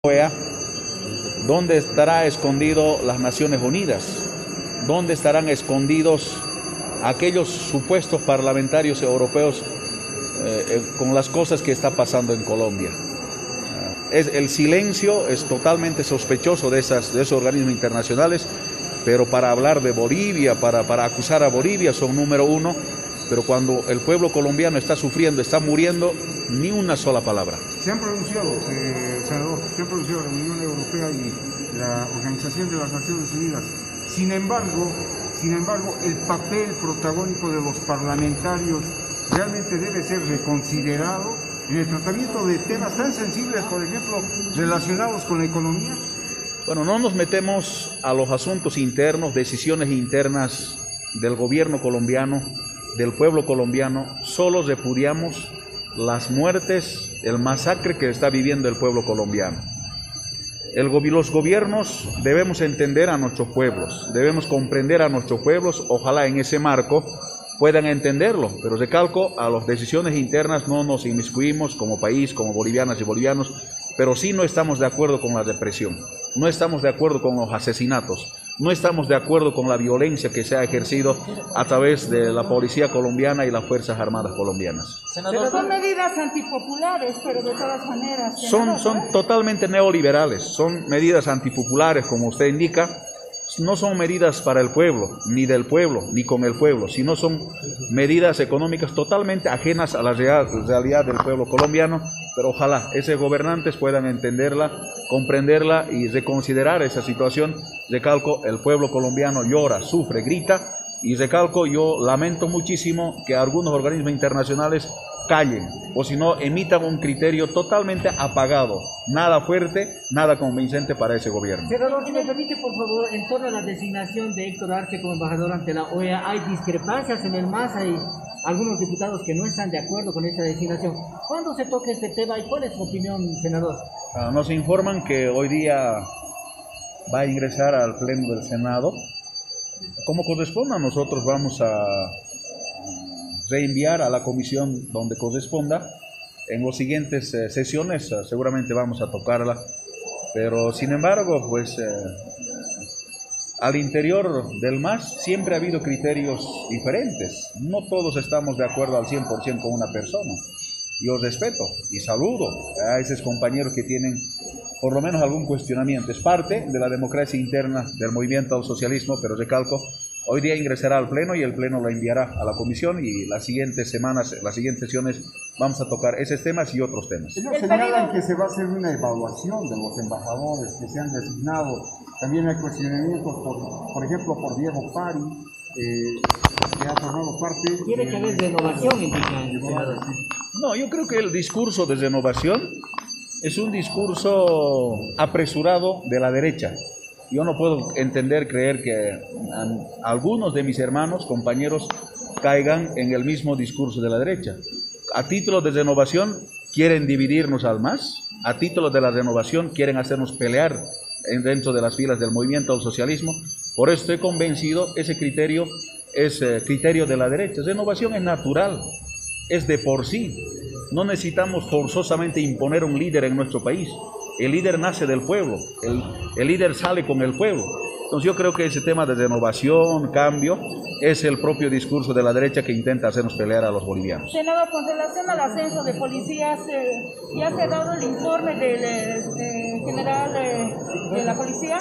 OEA, ¿dónde estará escondido las Naciones Unidas? ¿Dónde estarán escondidos aquellos supuestos parlamentarios europeos con las cosas que está pasando en Colombia? El silencio es totalmente sospechoso de esos organismos internacionales, pero para hablar de Bolivia, para acusar a Bolivia son número uno, pero cuando el pueblo colombiano está sufriendo, está muriendo, ni una sola palabra. Se han pronunciado, senador, se han pronunciado la Unión Europea y la Organización de las Naciones Unidas. Sin embargo, el papel protagónico de los parlamentarios realmente debe ser reconsiderado en el tratamiento de temas tan sensibles, por ejemplo, relacionados con la economía. Bueno, no nos metemos a los asuntos internos, decisiones internas del gobierno colombiano, del pueblo colombiano. Solo repudiamos las muertes, el masacre que está viviendo el pueblo colombiano. Los gobiernos debemos entender a nuestros pueblos, debemos comprender a nuestros pueblos, ojalá en ese marco puedan entenderlo, pero recalco, a las decisiones internas no nos inmiscuimos como país, como bolivianas y bolivianos, pero sí no estamos de acuerdo con la represión, no estamos de acuerdo con los asesinatos, no estamos de acuerdo con la violencia que se ha ejercido a través de la policía colombiana y las Fuerzas Armadas colombianas. Pero son medidas antipopulares, pero de todas maneras. Son totalmente neoliberales, son medidas antipopulares, como usted indica. No son medidas para el pueblo, ni del pueblo, ni con el pueblo, sino son medidas económicas totalmente ajenas a la realidad del pueblo colombiano, pero ojalá esos gobernantes puedan entenderla, comprenderla y reconsiderar esa situación. Recalco, el pueblo colombiano llora, sufre, grita, y recalco, yo lamento muchísimo que algunos organismos internacionales callen, o si no, emitan un criterio totalmente apagado, nada fuerte, nada convincente para ese gobierno. Senador, si me permite, por favor, en torno a la designación de Héctor Arce como embajador ante la OEA, hay discrepancias en el MAS, hay algunos diputados que no están de acuerdo con esta designación. ¿Cuándo se toca este tema y cuál es su opinión, senador? Nos informan que hoy día va a ingresar al Pleno del Senado. Como corresponda, nosotros vamos a reenviar a la comisión donde corresponda. En las siguientes sesiones seguramente vamos a tocarla, pero sin embargo, pues al interior del MAS siempre ha habido criterios diferentes. No todos estamos de acuerdo al 100% con una persona. Yo respeto y saludo a esos compañeros que tienen por lo menos algún cuestionamiento. Es parte de la democracia interna del movimiento al socialismo, pero recalco, hoy día ingresará al Pleno y el Pleno lo enviará a la Comisión, y las siguientes semanas, las siguientes sesiones, vamos a tocar esos temas y otros temas. Ellos señalan que se va a hacer una evaluación de los embajadores que se han designado. También hay cuestionamientos, por ejemplo, por Diego Pari, que ha formado parte... Tiene que haber renovación, indican, senador. No, yo creo que el discurso de renovación es un discurso apresurado de la derecha. Yo no puedo creer que algunos de mis hermanos, compañeros, caigan en el mismo discurso de la derecha. A título de renovación quieren dividirnos al MAS, a título de la renovación quieren hacernos pelear dentro de las filas del movimiento al socialismo. Por eso estoy convencido, ese criterio es criterio de la derecha. Renovación es natural, es de por sí. No necesitamos forzosamente imponer un líder en nuestro país. El líder nace del pueblo, el líder sale con el pueblo. Entonces yo creo que ese tema de renovación, cambio, es el propio discurso de la derecha que intenta hacernos pelear a los bolivianos. Senador, con relación al ascenso de policías, ¿ya se ha dado el informe del general de la policía?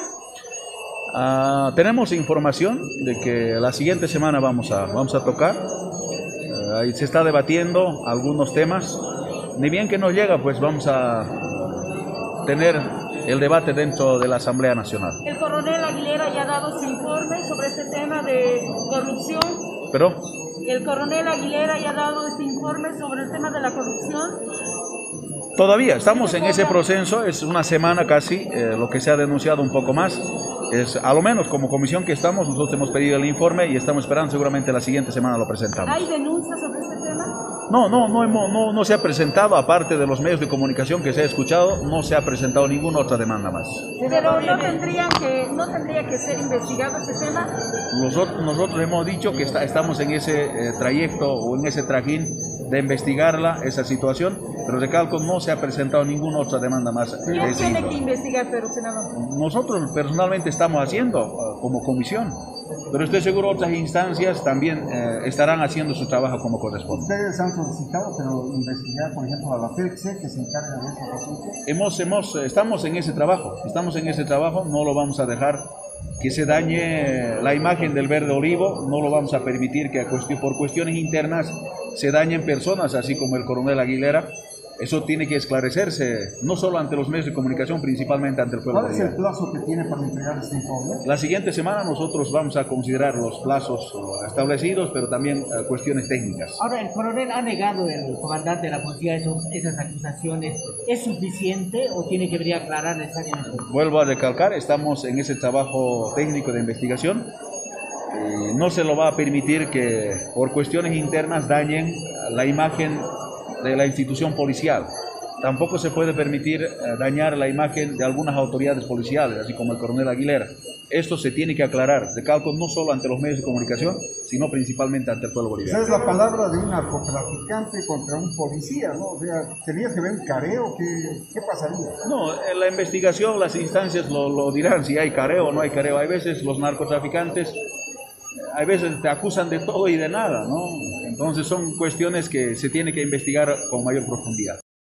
Tenemos información de que la siguiente semana vamos a tocar. Ahí se está debatiendo algunos temas. Ni bien que nos llega, pues vamos a tener el debate dentro de la Asamblea Nacional. El coronel Aguilera ya ha dado su informe sobre este tema de corrupción. ¿Pero? El coronel Aguilera ya ha dado este informe sobre el tema de la corrupción. Todavía estamos en ese proceso, es una semana casi, lo que se ha denunciado un poco más. Es, a lo menos como comisión que estamos, nosotros hemos pedido el informe y estamos esperando, seguramente la siguiente semana lo presentamos. ¿Hay denuncias sobre este tema? No se ha presentado, aparte de los medios de comunicación que se ha escuchado, no se ha presentado ninguna otra demanda más. Pero no tendría que ser investigado este tema. Nosotros hemos dicho que estamos en ese trayecto o en ese trajín de investigarla, esa situación. Pero recalco, no se ha presentado ninguna otra demanda más de ¿Quién ese tiene que índole. investigar, pero senador? Nosotros personalmente estamos haciendo como comisión, pero estoy seguro otras instancias también estarán haciendo su trabajo como corresponde. Ustedes han solicitado, pero investigar, por ejemplo, a la FECSE, que se encarga de estos asuntos. Estamos en ese trabajo, no lo vamos a dejar que se dañe la imagen del Verde Olivo, no lo vamos a permitir que por cuestiones internas se dañen personas, así como el coronel Aguilera. Eso tiene que esclarecerse, no solo ante los medios de comunicación, principalmente ante el pueblo ¿Cuál es el boliviano. plazo que tiene para entregar este informe? La siguiente semana nosotros vamos a considerar los plazos establecidos, pero también cuestiones técnicas. Ahora, el coronel ha negado, el comandante de la policía, esas acusaciones. ¿Es suficiente o tiene que venir a aclarar necesariamente? Vuelvo a recalcar, estamos en ese trabajo técnico de investigación. No se lo va a permitir que por cuestiones internas dañen la imagen de la institución policial. Tampoco se puede permitir dañar la imagen de algunas autoridades policiales, así como el coronel Aguilera. Esto se tiene que aclarar, recalco, no solo ante los medios de comunicación, sino principalmente ante el pueblo boliviano. Esa es la palabra de un narcotraficante contra un policía, ¿no? O sea, ¿tendría que ver un careo? ¿Qué pasaría? No, en la investigación las instancias lo dirán, si hay careo o no hay careo. Hay veces los narcotraficantes, hay veces te acusan de todo y de nada, ¿no? Entonces son cuestiones que se tiene que investigar con mayor profundidad.